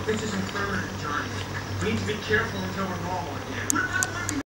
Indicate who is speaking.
Speaker 1: This isn't permanent, Johnny. We need to be careful until we're normal again.